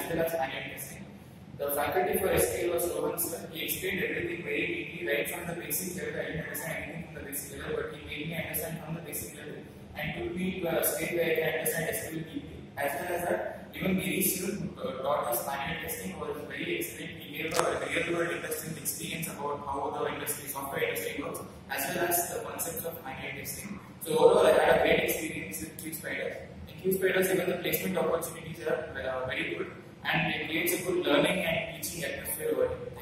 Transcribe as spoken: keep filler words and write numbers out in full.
well as manual testing. The faculty for S Q L was Rohan sir. He explained everything very neatly, right from the basic level. I didn't understand anything from the basic level, but he made me understand from the basic level and took me to a state where I can understand S Q L deeply. As well as that, even Giri student who uh, taught us manual testing was very excellent. He gave a real world interesting experience about how the industry, software industry works, as well as the concepts of manual testing. So overall, I had a great experience with QSpiders. In QSpiders, even the placement opportunities are uh, very good, and it creates a good learning and teaching atmosphere over here.